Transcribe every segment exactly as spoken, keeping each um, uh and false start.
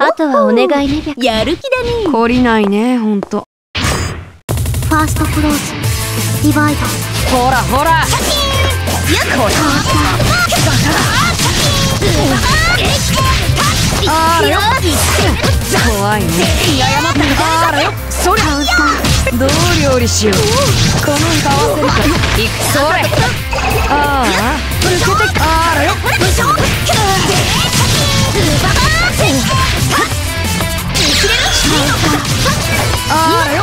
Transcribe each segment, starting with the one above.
あとはお願いね。やる気だね。 懲りないね、ほんと。 ファーストクローズディバイド。 ほらほら、 やっこれあらよ、 怖いね。あらよ、そりゃどう料理しよう。この歌合わせるか。いくそれ。ああ抜けてきた。あらよ、あらよ、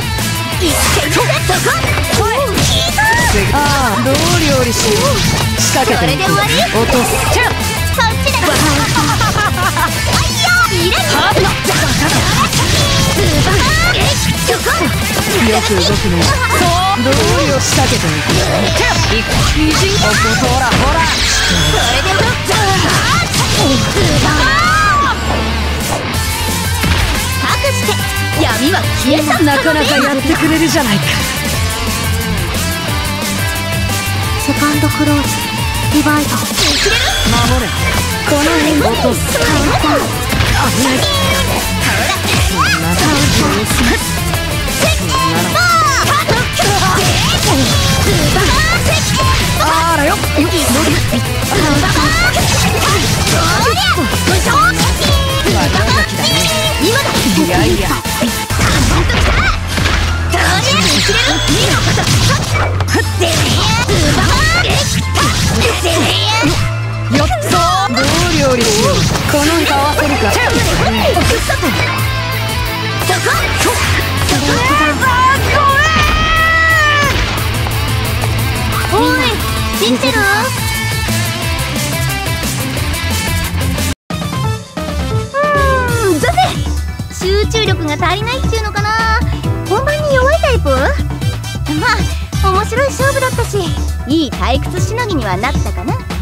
ああどう料理しよう。仕掛けてみて落とす。 そっちだ。 よく動くね。どうよ、仕掛けてみて。いく美人。おこ、ほらほら。 それでもかくして闇は消えちゃったのね。 なかなかやってくれるじゃないか。 セカンドクローズディバイド。 守れ。この辺落とす。危ない。そんなのあらよ、よっいやいや、よっぞー。どう料理しよう。この歌合わせるか。 おい、信じる？うーん、だぜ。集中力が足りないっていうのかな。本番に弱いタイプ？まあ面白い勝負だったし、いい退屈しのぎにはなったかな。